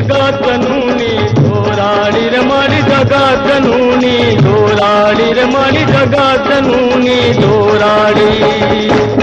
जगत जनूनी दोराड़ी रे मारी जगत जनूनी दोराड़ी रे मारी जगत जनूनी दोराड़ी।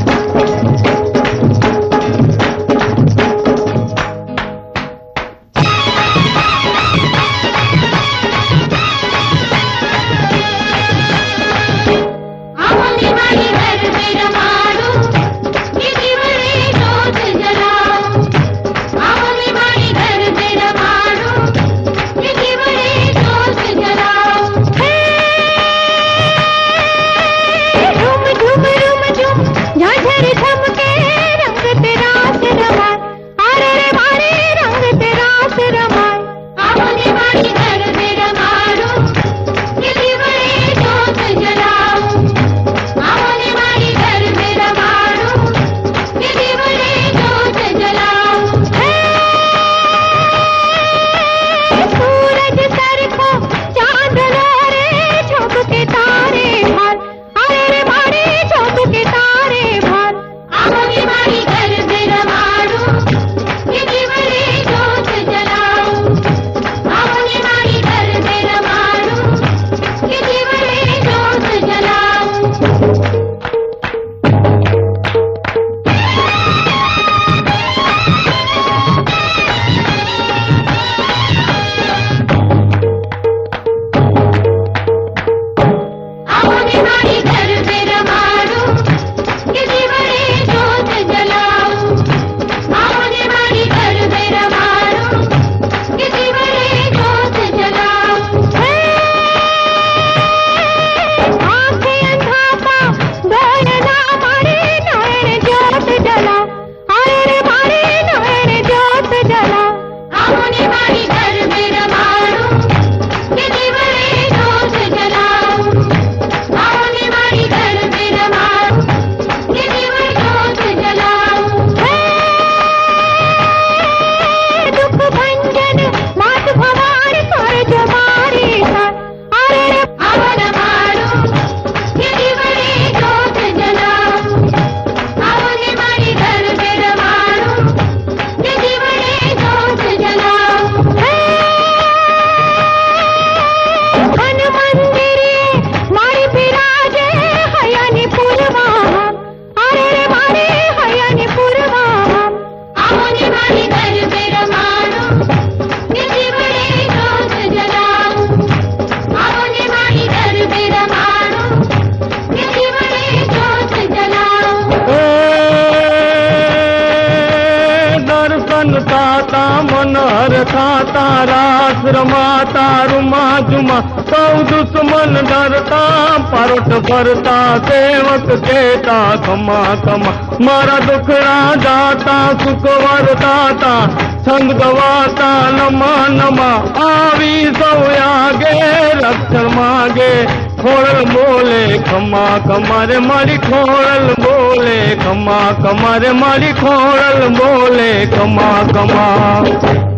मनहर खाता रास रमाता रुमा जुमा सौ दुश्मन डरता परोट भरता सेवक कहता खमा खमा मारा दुखड़ा जाता सुख वरदाता संग गवाता नमा नमा आवी सौ आगे रक्षण मांगे खोड़ल बोले खमा खमा रे मारी खोड़ल बोले खमा खमा रे मारी खोड़ल बोले खमा खमा।